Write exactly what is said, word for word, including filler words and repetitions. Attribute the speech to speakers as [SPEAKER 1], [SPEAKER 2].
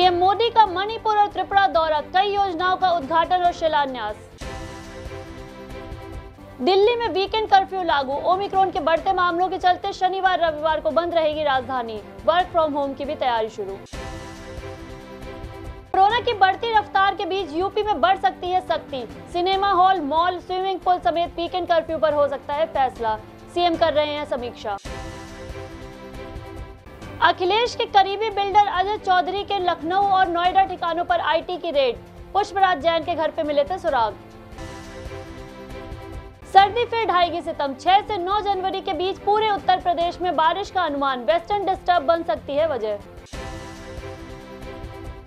[SPEAKER 1] PM Modi का मणिपुर और त्रिपुरा दौरा, कई योजनाओं का उद्घाटन और शिलान्यास। दिल्ली में वीकेंड कर्फ्यू लागू, ओमिक्रॉन के बढ़ते मामलों के चलते शनिवार रविवार को बंद रहेगी राजधानी, वर्क फ्रॉम होम की भी तैयारी शुरू। कोरोना की बढ़ती रफ्तार के बीच यूपी में बढ़ सकती है सख्ती, cinema hall, mall, swimming pool समेत वीकेंड कर्फ्यू पर हो सकता है फैसला, सीएम कर रहे हैं समीक्षा। अखिलेश के करीबी बिल्डर अजय चौधरी के लखनऊ और नोएडा ठिकानों पर आईटी की रेड, पुष्पराज जैन के घर पे मिले थे सुराग। सर्दी फिर ढाएगी सितम, छह से नौ जनवरी के बीच पूरे उत्तर प्रदेश में बारिश का अनुमान, वेस्टर्न डिस्टर्ब बन सकती है वजह।